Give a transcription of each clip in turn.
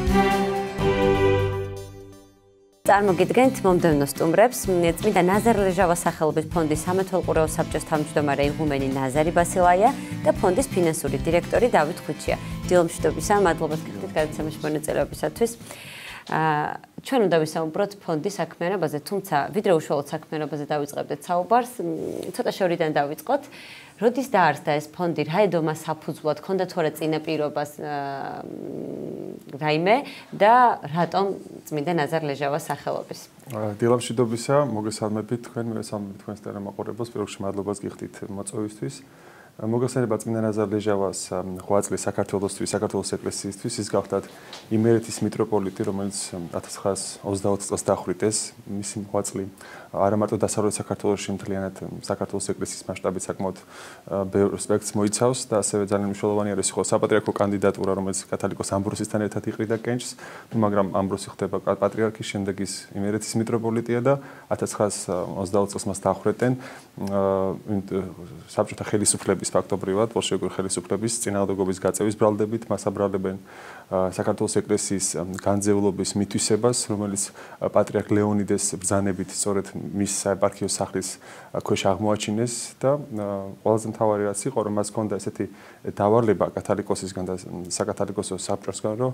წარმოგიდგენთ მომდევნო სტუმრებს. წმინდა ნაზარ ლეჟავას სახელობის ფონდის სამეთვალყურეო საბჭოს თავმჯდომარე იღუმენი ნაზარი ბასილაია და ფონდის ფინანსური დირექტორი დავით ხუჩია. დილომშვიდობისა, მადლობა გიხდით გადაცემაში მონაწილეობისათვის. ჩვენ უნდა ვისაუბროთ ფონდის საქმიანობაზე, თუმცა ვიდრე უშუალოდ საქმიანობაზე დავიწყებდეთ საუბარს, ცოტა შორიდან დავიწყოთ. როდის დაარსდა ეს ფონდი, რა ედომა საფუძვლად, ჰქონდა თუ არა წინაპირობას რაიმე და რატომ წმინდა ნაზარ ლეჟავას სახელობის? დილამშვიდობისა, მოგესალმებით თქვენ, მოგესალმებით თქვენს ტელემოყურებელს, პირველ რიგში მადლობას გიხდით მოწვევისთვის. მოგესალმებით წმინდა ნაზარ ლეჟავას 8 წლის საქართველოსთვის, საქართველოს ეკლესიისთვის, ის გახდათ იმერეთის მიტროპოლიტი, რომელიც 1920 წელს დახვრიტეს. მისი 8 წლი არა მარტო დასავლეთ საქართველოში მთლიანად საქართველოს ეკლესიის მასშტაბით საკმაოდ ბევრ სპექტრს მოიცავს და ასევე ძალიან მნიშვნელოვანი არის ხო საპატრიარქო კანდიდატურა, რომელიც კათალიკოს ამბროსისთან ერთად იყრიდა კენჭს, მაგრამ ამბროსი ხდება პატრიარქი, შემდეგ ის იმერეთის მიტროპოლიტია და 1920 წელს მას დახვრეტენ საბჭოთა ხელისუფლების ფაქტობრივად, ბოლშევიკური ხელისუფლების წინააღმდეგობის გაწევის ბრალდებით, მას აბრალებენ საქართველოს ეკლესიის განძევლობის მითვისებას, რომელიც პატრიარქ ლეონიდეს ბრძანებით სწორედ მის საეპარქიო სახლის ქვეშ აღმოაჩინეს და ყველაზე მთავარი რაც იყო, რომ მას ჰქონდა ესეთი დავალება კათალიკოსისგან და საკათალიკოსო საბჭოსგან, რომ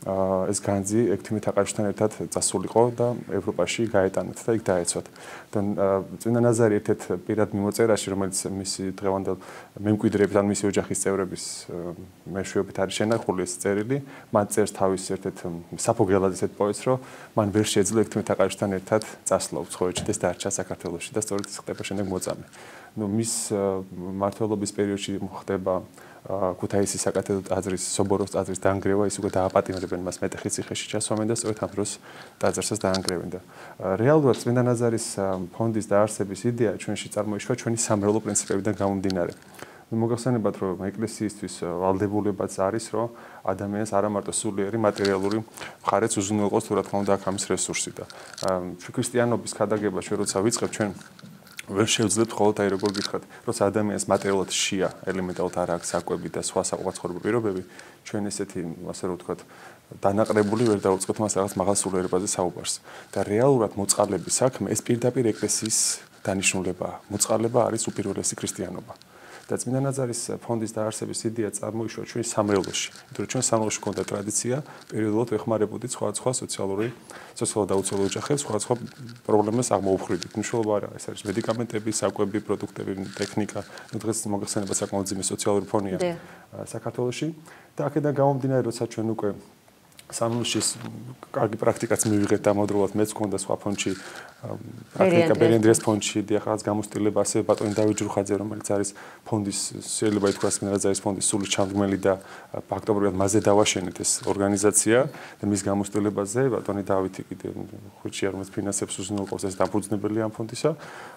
ეს განძი ექვთიმე თაყაიშვილთან ერთად წასულიყო და ევროპაში გაეტანათ და იქ დაეცვათ. და წმინდა ნაზარი ერთ-ერთ პირად მიმოწერაში, რომელიც მისი დღევანდელ მემკვიდრეების ან მისი ოჯახის წევრების მეშვეობით არის შენახული ეს წერილი, მან წერს თავის ერთ-ერთ საფოგელაძის ერთ პოეტს, რომ მან ვერ შეძლო ექვთიმე თაყაიშვილთან ერთად წასვლა უცხოეთში და დარჩა საქართველოში და სწორედ ის ხდება შემდეგ მოწამე. მის მმართველობის პერიოდში ხდება ქუთაისის საკათედრო ტაძრის, სობოროს ტაძრის დაანგრევა, ის უკვე დააპატიმრებენ მას მეტეხის ციხეში ჩასვამენ და სწორედ ამ დროს ტაძარსაც დაანგრევენ და რეალურად წმინდა ნაზარის ფონდის დაარსების იდეა ჩვენში წარმოიშვა ჩვენი სამრევლო პრინციპებიდან გამომდინარე. მოგახსენებათ, რომ ეკლესიისთვის ვალდებულებაც არის, რომ ადამიანს არა მარტო სულიერი მატერიალური მხარეც უზრუნველყოს, თუ რა თქმა უნდა, აქ ამის რესურსი და ქრისტიანობის ქადაგება ჩვენ როცა ვიწყებთ, ჩვენ ვერ შევძლებთ მხოლოდ აი როგორ გითხრათ, როცა ადამიანს მატერიალურად შეა, ელემენტალურად არ აქვს საკვები და სხვა საყოფაცხოვრებო პირობები, ჩვენ ესეთი, ასე რომ ვთქვათ, დანაყრებული ვერ დავუწყებთ მას რაღაც მაღალ სულიერებაზე საუბარს. და რეალურად მოწყალების საქმე ეს პირდაპირ ეკლესიის დანიშნულებაა. მოწყალება არის უპირველესი ქრისტიანობა. და წმინდა ნაზარის ფონდის დაარსების იდეა წარმოიშვა ჩვენ სამრევლოში. იმიტომ რომ ჩვენ სამრევლოში ჰქონდა ტრადიცია, პერიოდულად ვეხმარებოდით სხვა სოციალურ დაუცველ ოჯახებს, სხვა პრობლემას აღმოუხვრიდით. მნიშვნელობა არა, ეს არის მედიკამენტები, საკვები, პროდუქტები, ტექნიკა, დღეს მოგახსენებათ საკმაოდ ძიმე სოციალური ფონია საქართველოში. და აქედან გამომდინარე, როცა ჩვენ უკვე სამრევლში კარგი პრაქტიკაც მივიღეთ დამავდროულად, მეც მქონდა სხვა ფონდში, პრაქტიკა ბერენდრეს ფონდში, დიახაც გამოცდილება ასევე ბატონი დავით ჯრუხაძე, რომელიც არის ფონდის, შეიძლება ითქვას, წმინდა ნაზარის ფონდის სული ჩამდგმელი და ფაქტობრივად მასზე დავაშენეთ ეს ორგანიზაცია და მის გამოცდილებაზე ბატონი დავითი კიდე ხუჩია, რომელიც ფინანსებს უზრუნველყოფს, ეს დამფუძნებელი ამ ფონდისა,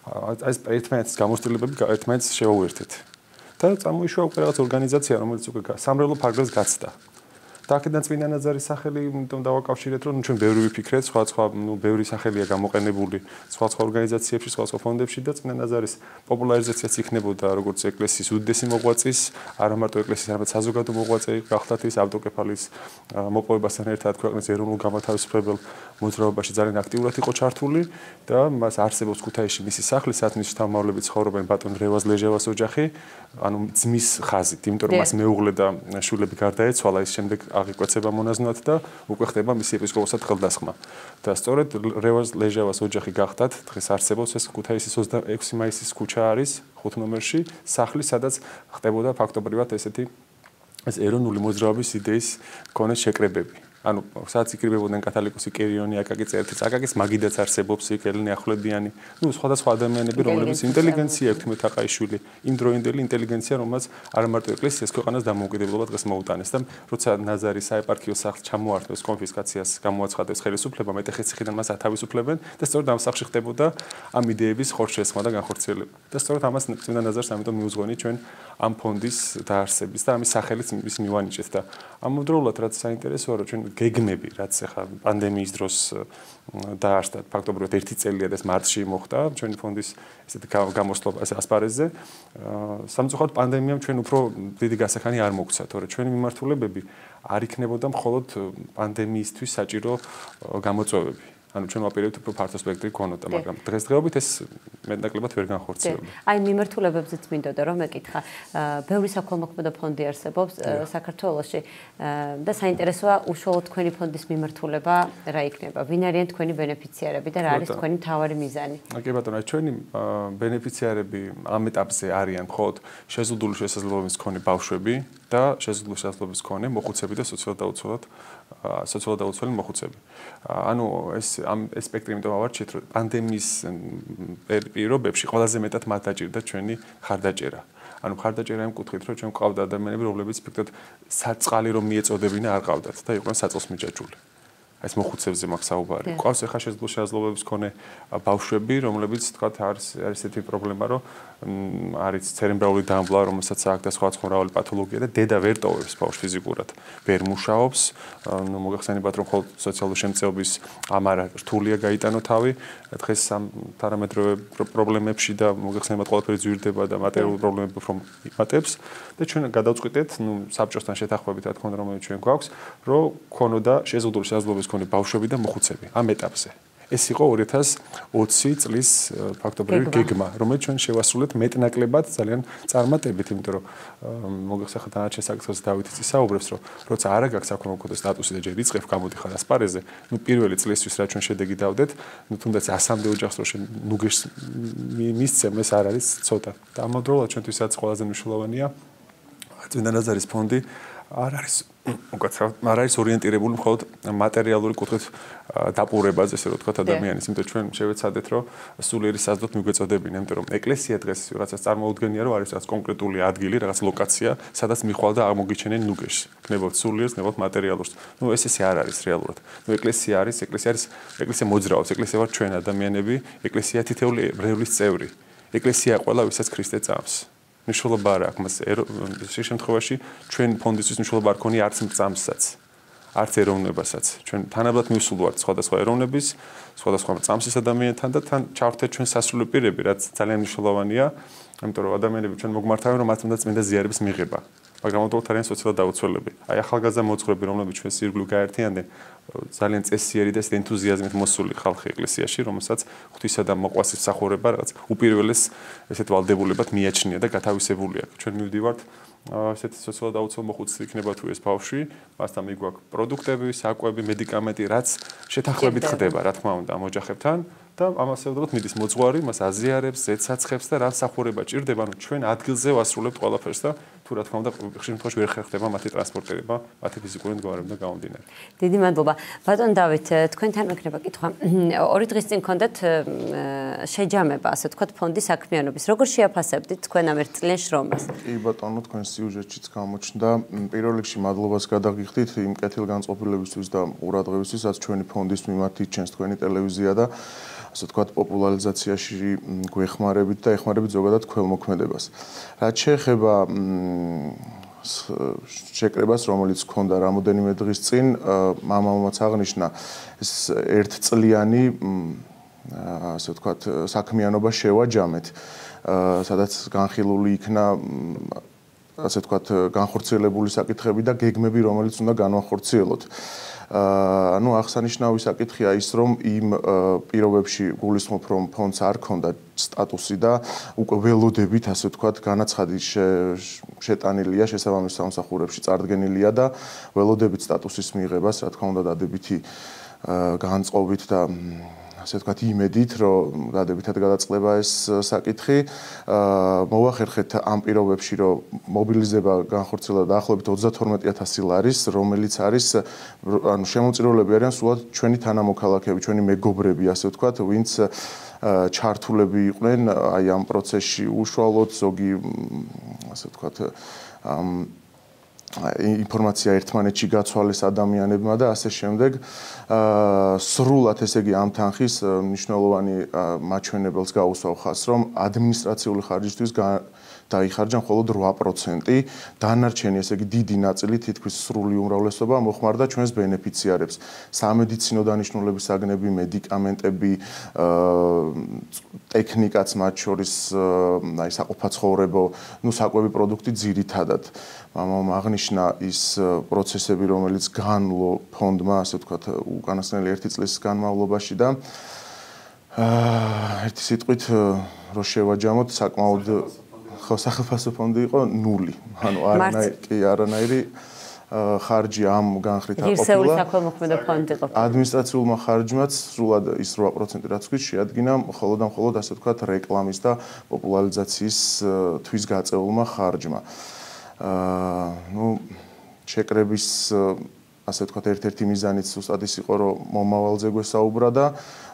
ეს ერთმანეთის გამოცდილებები ერთმანეთს შევაუერთეთ. და წარმოიშვა უკვე რაღაც ორგანიზაცია, რომელიც უკვე სამრევლო ფარგლებს გაცდა. და აქედან წმინდა ნაზარის სახელი იმიტომ დავაკავშირეთ, რომ ჩვენ ბევრი ვიფიქრეთ, სხვა ბევრი სახელია გამოყენებული სხვა ორგანიზაციებში, სხვა ფონდებში და წმინდა ნაზარის პოპულარიზაციაც იქნებოდა როგორც ეკლესიის უდიდესი მოღვაწის, არა მარტო ეკლესიის, არამედ საზოგადო მოღვაწე გახლდათ ის ავტოკეფალის მოპოვებასთან ერთად ქვეყნის ეროვნულ გამათავისუფლებელ მოძრაობაში ძალიან აქტიურად იყო ჩართული და მას არსებობს ქუთაისში მისი სახლი, სადაც მის შთამომავლები ცხოვრობენ ბატონ რევაზ ლეჟავას ოჯახი, ანუ ძმის ხაზით, იმიტომ რომ მას მეუღლე და შვილები გარდაეცვალა, ის შემდეგ აღიკვეცება მონაზვნად და უკვე ხდება მისი ეპისკოპოსად ხელდასხმა. და სწორედ რევაზ ლეჟავას ოჯახი გახდათ, დღეს არსებობს ეს ქუთაისის 26 მაისის ქუჩა არის 5 ნომერში, სახლი, სადაც ხდებოდა ფაქტობრივად ესეთი ეს ეროვნული მოძრაობის იდეის მქონე შეკრებები. ანუ სადაც იკრიბებოდნენ კათალიკოსი კერიონი, აკაკი წერტიც, აკაკის მაგიდაც არსებობს იქ ელენე ახვლედიანი, სხვადასხვა ადამიანები, რომლებიც ინტელიგენცია ექვთიმე თაყაიშვილი, იმ დროინდელი ინტელიგენცია, რომელსაც არა მარტო ეკლესიას ქვეყანას დამოუკიდებლობა დღეს მოუტანეს და როცა ნაზარის საეპარქიო სახლს ჩამოართვეს კონფისკაციას გამოაცხადეს ხელისუფლება, მეტეხის ციხიდან მას ათავისუფლებენ და სწორედ ამ სახლში ხდებოდა ამ იდეების ხორცშესხმა და განხორციელება. და სწორედ ამას წმინდა ნაზარს ამიტომ მიუძღვენი ჩვენ ამ ფონდის დაარსების და ამის სახელიც ის მივანიჭეთ და ამავდროულად რაც საინტერესოა რომ ჩვენ გეგმები რაც ახლა პანდემიის დროს დაარსდა ფაქტობრივად 1 წელია და ეს მარტში მოხდა ჩვენი ფონდის ესეთი გამოსვლა ასპარეზზე სამწუხაროდ პანდემიამ ჩვენ უფრო დიდი გასახანი არ მოგცა თორე ჩვენი მიმართულებები არ იქნებოდა მხოლოდ პანდემიისთვის საჭირო გამოწვევები ანუ ჩვენ ვაპირებთ უფრო ფართო სპექტრი გქონოდა, მაგრამ დღესდღეობით ეს მეტნაკლებად ვერ განხორციელდება. აი მიმართულებებზეც მინდოდა რომ ეკითხა, ბევრი საქველმოქმედო ფონდი არსებობს საქართველოში და საინტერესოა უშუალოდ თქვენი ფონდის მიმართულება რა იქნება? ვინ არიან თქვენი ბენეფიციარები და რა არის თქვენი მთავარი მიზანი? კი ბატონო, ჩვენი ბენეფიციარები ამ ეტაპზე არიან მხოლოდ შეზღუდული შესაძლებლობების მქონე ბავშვები და შეზღუდული შესაძლებლობების მქონე მოხუცები და სოციალურად დაუცველი მოხუცები. ანუ ეს სპექტრი იმიტომ ავარჩიეთ, რომ პანდემიის პირობებში ყველაზე მეტად მათ დაჭირდა ჩვენი ხარდაჭერა. ანუ ხარდაჭერა იმ კუთხით, რომ ჩვენ გვყავდა ადამიანები, რომლებიც ფაქტობრივად საწყალი რომ მიეწოდებინა არ ყავდათ და იყვნენ საწოლს მიჯაჭვული. ეს მოხუცებზე მაქვს საუბარი. ყავს ახლა შეზღუდული შესაძლებლობების მქონე ბავშვები, რომლებიც თქვათ არის ესეთი პრობლემა, რომ არის ცერებრალური დამბლა, რომელსაც აქვს და სხვა მრავალი პათოლოგია და დედა ვერ ტოვებს ბავშვს ფიზიკურად. ვერ მუშაობს, ნუ მოგახსენებათ რომ მხოლოდ სოციალური შემწეობის ამარა რთულია გაიტანო თავი, დღეს ამ პარამეტრულ პრობლემებში და მოგახსენებათ ყველაფერი ძვირდება და მატერიალური პრობლემები უფრო იმატებს და ჩვენ გადავწყვიტეთ, ნუ საბჭოსთან შეთანხმებით რა თქმა უნდა, რომელიც ჩვენ გვაქვს, რომ ქონოდა შეზღუდული შესაძლებლობების მქონე ბავშვები და მოხუცები ამ ეტაპზე. ეს იყო 2020 წლის ფაქტობრივი გეგმა, რომელიც ჩვენ შევასრულეთ მეტნაკლებად ძალიან წარმატებით, იმიტომ რომ მოგახსენებათ დანარჩენ საკითხებს დავითიც ისაუბრებს, რომ როცა არა გაქვს საქველმოქმედო სტატუსი და ჯერ იწყებ გამოდიხარ ასპარეზზე, ნუ პირველი წლისთვის რა ჩვენ შედეგი დავდეთ, ნუ თუნდაც 100-მდე ოჯახს რო ნუგეშს მისცემ ეს არ არის ცოტა. და ამავდროულად ჩვენთვისაც ყველაზე მნიშვნელოვანია წმინდა ნაზარის ფონდი არ არის ორიენტირებული მხოლოდ მატერიალური კუთხით დაპყრობაზე, ესე რომ ვთქვათ ადამიანის, იმიტომ ჩვენ შევეცადეთ, რომ სულიერი საზრდოთ მიგვეწოდებინა, იმიტომ რომ ეკლესია დღეს რასაც წარმოუდგენია, რომ არის რაღაც კონკრეტული ადგილი, რაღაც ლოკაცია, სადაც მიხვალ და აღმოგიჩენენ ნუგეშს. გნებავთ სულიერს, გნებავთ მატერიალურს. ნუ ესე არ არის რეალურად. ნუ ეკლესია მოძრაობს, ეკლესია ვართ ჩვენ ადამიანები, ეკლესია თითეული ებრაელის წევრი. ეკლესია ყველა ვისაც ქრისტე წამს. მნიშვნელობა არ აქვს მას ეს შემთხვევაში ჩვენ ფონდისთვის მნიშვნელობა არ ქონია არც მწამსაც არც ეროვნებასაც ჩვენ თანაბრად მივსულ ვართ სხვადასხვა ეროვნების სხვადასხვა წამსის ადამიანთან და თან ჩავერთეთ ჩვენ სასულიერო პირები რაც ძალიან მნიშვნელოვანია იმიტომ რომ ადამიანები ჩვენ მოგმართავენ რომ მათ უნდა წმინდა ზიარების მიღება მაგრამ ამიტომ არიან სოციალურად დაუცველები აი ახალგაზრდა მოძღვრები რომლებიც ჩვენ სირგლივ გაერთიანდნენ ძალიან წესიერი და ენთუზიაზმით მოსული ხალხი ეკლესიაში რომელსაც ღვთისა და მოყვასის მსახურება რაღაც უპირველეს ესეთ ვალდებულებად მიაჩნია და გათავისებული აქვს ჩვენ მივდივართ ესეთ სოციალურად დაუცველ მოხუცს იქნება თუ ეს ბავშვი მასთან მიგვაქვს პროდუქტები, საკვები, მედიკამენტი რაც შეთანხმებით ხდება რა თქმა უნდა ამ ოჯახებთან და ამას ევდოთ მიდის მოძღვარი, მას აზიარებს, ზეცაცხებს და რა მსახურება ჭირდება, ანუ ჩვენ ადგილზე ვასრულებთ ყველაფერს და თუ რა თქმა უნდა ხშირ შემთხვევაში ვერ ხერხდება მათი ტრანსპორტირება, მათი ფიზიკური მდგომარეობა გამომდინარე. დიდი მადლობა. ბატონ დავით, თქვენთან მექნება კითხვა. 2 დღის წინ გქონდათ შეჯამება, ასე ვთქვათ, ფონდის საქმიანობის. როგორ შეაფასებდით თქვენ ამ ერთწლიან შრომას? კი ბატონო, თქვენ სიუჟეტშიც გამოჩნდა. პირველ რიგში მადლობას გადაგიხდით იმ კეთილგანწყობილებისთვის და ყურადღებისთვის, რაც ჩვენი ფონდის მიმართ იჩენს თქვენი ტელევიზია და ასე ვთქვათ, პოპულარიზაციაში გვეხმარებით და ეხმარებით ზოგადად ქველმოქმედებას. რაც შეეხება შეკრებას, რომელიც ჰქონდა რამოდენიმე დღის წინ, მამამაც აღნიშნა, ეს ერთწლიანი ასე ვთქვათ, საქმიანობა შევაჯამეთ, სადაც განხილული იქნა ასე ვთქვათ, განხორციელებული საკითხები და გეგმები, რომელიც უნდა განვახორციელოთ. ანუ აღსანიშნავი საკითხია ის, რომ იმ პირობებში გულისხმობ, რომ ფონდს არ ქონდა სტატუსი და უკვე ველოდებით, ასე ვთქვათ, განაცხადი შეტანილია შესაბამის სამსახურებში წარდგენილია და ველოდებით სტატუსის მიღებას, რა თქმა უნდა, დადებითი განწყობით და ასე ვთქვათ, იმედით, რომ დადებითად გადაწყდება ეს საკითხი. მოვახერხეთ ამ პირობებში, რომ მობილიზება განხორციელდა დაახლოებით 32000 ლარის, რომელიც არის ანუ შემოწირულები არიან სულად ჩვენი თანამოქალაქეები, ჩვენი მეგობრები, ასე ვთქვათ, ვინც ჩართულები იყვნენ აი ამ პროცესში უშუალოდ ზოგი ასე ვთქვათ ინფორმაცია ერთმანეთში გაცვალეს ადამიანებმა და ასე შემდეგ. სრულად ესე იგი ამ თანხის მნიშვნელოვანი მაჩვენებელს გაუსვავ ხაზს, რომ ადმინისტრაციული ხარჯისთვის დაიხარჯა მხოლოდ 8%. დანარჩენი, ესე იგი, დიდი ნაწილი თითქმის სრული უმრავლესობა მოხმარდა ჩვენს ბენეფიციარებს. სამედიცინო დანიშნულების საგნები, მედიკამენტები, ტექნიკაც მათ შორის, აი საყოფაცხოვრებო, საკვები პროდუქტი ძირითადად. მამამ აღნიშნა ის პროცესები, რომელიც განვლო ფონდმა, ასე ვთქვათ, უკანასკნელი 1 წლის განმავლობაში და ერთი სიტყვით რო შევაჯამოთ, საკმაოდ სახელმწიფო ფონდი იყო 0. ანუ არანაირი ხარჯი ამ განხრით არ ყოფილა. ღირსეული საქველმოქმედო ფონდი ყოფილა. ადმინისტრაციულმა ხარჯმაც სრულად ის 8% რაც გვით შეადგინა, მხოლოდ ასე ვთქვათ, რეკლამის და პოპულარიზაციის თვის გაწეულმა ხარჯმა. შეკრების ასე ვთქვათ, ერთ-ერთი მიზანიც ზუსტად ის იყო, რომ მომავალზე გვესაუბრა და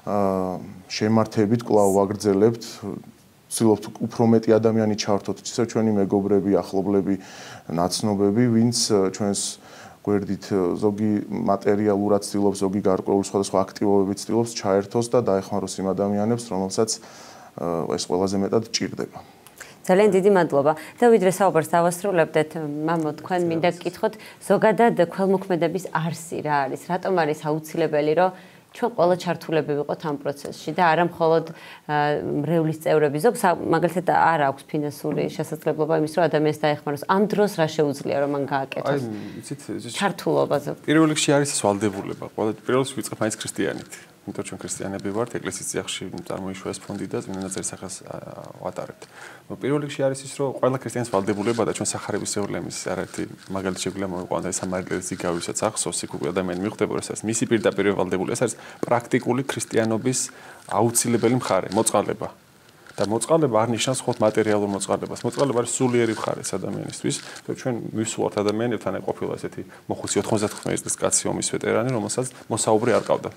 შემართებით კვლავ ვაგრძელებთ, ვცდილობთ უფრო მეტი ადამიანი ჩართოთ, ისე ჩვენი მეგობრები, ახლობლები, ნაცნობები, ვინც ჩვენს გვერდით ზოგი მატერიალურად ცდილობს, ზოგი გარკვეული სხვადასხვა აქტივობებით ცდილობს ჩაერთოს და დაეხმაროს იმ ადამიანებს, რომელსაც ეს ყველაზე მეტად ჭირდება. ძალიან დიდი მადლობა. და ვიდრე საუბარს დავასრულებდეთ, მამო, თქვენ მინდა გკითხოთ, ზოგადად ქველმოქმედების არსი რა არის? რატომ არის აუცილებელი, რომ ჩვენ ყველა ჩართულები ვიყოთ ამ პროცესში და არა მხოლოდ მრევლის წევრები. ზოგს მაგალითად არ აქვს ფინანსური შესაძლებლობა იმის, რომ ადამიანს დაეხმაროს. ამ დროს რა შეუძლია, რომ მან გააკეთოს? იცით, ჩართულობა ზოგ. პირველ რიგში არის ეს ვალდებულება. პირველ რიგში ვიწყებ მაინც ქრისტიანით. იმიტომ ჩვენ ქრისტიანები ვართ, ეკლესიის წიაღში წარმოიშვა ეს ფონდი და წმინდა ნაზარის სახელს ვატარებთ. პირველ რიგში არის ის, რომ ყველა ქრისტიანის ვალდებულება და ჩვენ სახარებისეული ამის არაერთი მაგალითი შეგვიძლია მოვიყვანოთ ეს სამართლის ზიგავისაც ახსოვს, იქ უკვე ადამიანი მიხვდება, რომ ეს მისი პირდაპირ ვალდებული, ეს არის პრაქტიკული ქრისტიანობის აუცილებელი მხარე, მოწყალება. და მოწყალება არ ნიშნავს მხოლოდ მატერიალურ მოწყალებას. მოწყალება არის სულიერი მხარე ადამიანისთვის. ჩვენ მივსულართ ადამიანებთან, აი ყოფილა ესეთი მოხუცი 99 წლის კაცი ომის ვეტერანი, რომელსაც მოსაუბრი არ ყავდა.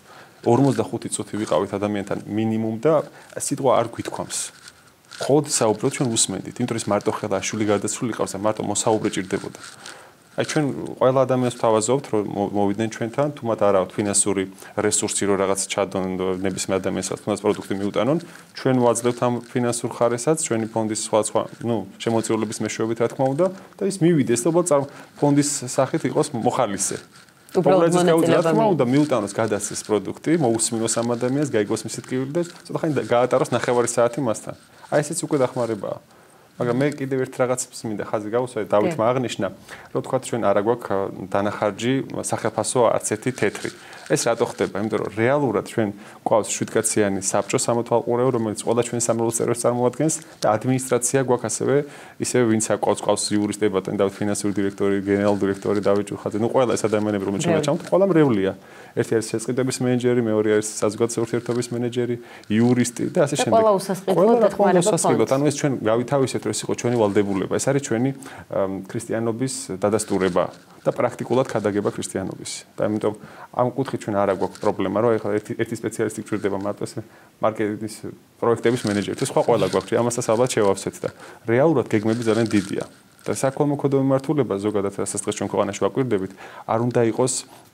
45 წუთი ვიყავით ადამიანთან მინიმუმ და სიტყვა არ გვითქვამს. მხოლოდ საუბრობთ ჩვენ უსმენდით, იმიტომ რომ ის მარტო ხელა შვილი გარდაცვლილი ყავს და მარტო მოსაუბრი ჭირდებოდა. აი ჩვენ ყველა ადამიანს ვთავაზობთ, რომ მოვიდნენ ჩვენთან, თუ მათ არ აქვს ფინანსური რესურსი, რომ რაღაც ჩადონ ნებისმიერ ადამიანს, თუნდაც პროდუქტი მიუტანონ, ჩვენ ვაძლევთ ამ ფინანსურ ხარესაც, ჩვენი ფონდის სხვა, შემოწირულობის მეშვეობით, რა თქმა უნდა, და ის მივიდეს, და ფონდის სახით იყოს მოხალისე. უბრალოდ მონაწილეობა მიუტანოს გადაცეს პროდუქტი, მოусმინოს ამ ადამიანს, გაიგოს მისი ტკივილი და ცოტა ხანი გაატაროს ნახევარი საათი მასთან. აი ესეც უკვე დახმარებაა. მაგრამ მე კიდევ ერთ რაღაცას მინდა ხაზი გავუსვა, დავითმა აღნიშნა, რომ თქვა ჩვენ არა გვაქვს დანახარჯი სახელფასო არც ერთი თეთრი. ეს რატო ხდება? იმიტომ რომ რეალურად ჩვენ გვყავს 7-კაციანი საბჭო სამოთვალყურეო, რომელიც ყველა ჩვენი სამრევლო წევრებს წარმოადგენს და ადმინისტრაცია გვაქვს ასევე ისევე ვინც გვყავს იურისტები, ბატონი დავით, ფინანსური დირექტორი, გენერალური დირექტორი დავით ჭუხაძე, ყველა ეს ადამიანები რომელიც შემოჩამთ, ყველა მრევლია. ერთი არის შესყიდვების მენეჯერი, მეორე არის საზოგადოებრივი ურთიერთობის მენეჯერი, იურისტი და ასე შემდეგ. ყველა უსასყიდლოდ დახმარება ფონდს. ანუ ეს ჩვენ გავითავისეთ, რომ ეს იყო ჩვენი ვალდებულება, ეს არის ჩვენი ქრისტიანობის დადასტურება და პრაქტიკულად ქადაგება ქრისტიანობის. და ამიტომ ამ კუთხით ჩვენ არა გვაქვს პრობლემა, რომ ეხლა ერთი სპეციალისტი გვჭირდება მარტო ეს მარკეტინგის პროექტების მენეჯერი. ეს სხვა ყველა გვაქვს, ამასაც ალბათ შევავსეთ და რეალურად გეგმები ძალიან დიდია. და საქველმოქმედო მიმართულება ზოგადად რასაც დღეს ჩვენ ქვეყანაში ვაკვირდებით, არ უნდა იყოს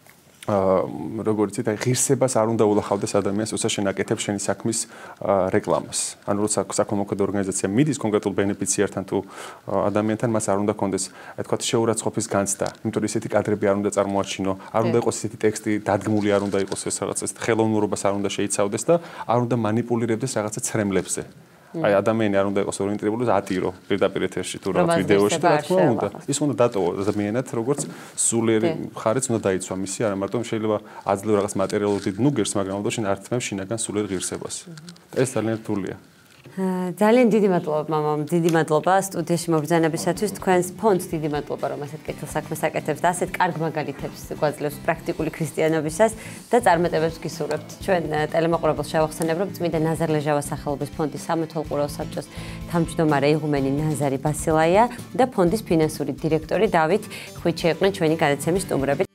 როგორც იცით, აი ღირსებას არ უნდა ულახავდეს ადამიანს, როცა შენ აკეთებ შენი საქმის რეკლამას. ანუ როცა საქველმოქმედო ორგანიზაცია მიდის კონკრეტულ ბენეფიციართან თუ ადამიანთან, მას არ უნდა კონდეს, აი თქვა შეურაცხყოფის განცდა, იმიტომ რომ ისეთი კადრები არ უნდა წარმოაჩინო, არ უნდა იყოს ისეთი ტექსტი დადგმული, არ უნდა იყოს ეს რაღაც ხელოვნურობას არ უნდა შეიცავდეს და არ უნდა манипуლირებდეს რაღაცა ცრემლებზე. აი ადამიანი არ უნდა იყოს ორიენტირებული ატირო პირდაპირ ეთერში თუ რაღაც ვიდეოში და რა თქმა უნდა ის უნდა დატოვო ადამიანად როგორც სულიერი მხარეც უნდა დაიცვა მისი არა მარტო შეიძლება აძლევ რაღაც მატერიალურ დიდ ნუგერს მაგრამ ალბათ შენ არ თმევ შინაგან სულიერ ღირსებას ეს ძალიან რთულია ძალიან დიდი მადლობა მამამ, დიდი მადლობა სტუდიაში მობრძანებისათვის. თქვენს ფონდს დიდი მადლობა, რომ ასეთ კეთილ საქმეს აკეთებს და ასეთ კარგ მაგალითებს გვაძლევს პრაქტიკული ქრისტიანობისას და წარმატებებს გისურვებთ. ჩვენ ტელემოყურებელს შევახსენებ, რომ წმინდა ნაზარ ლეჟავას სახელობის ფონდის სამეთვალყურეო საბჭოს თავმჯდომარე იღუმენი ნაზარი ბასილაია და ფონდის ფინანსური დირექტორი დავით ხვიჩი იყვნენ ჩვენი გადაცემის სტუმრები.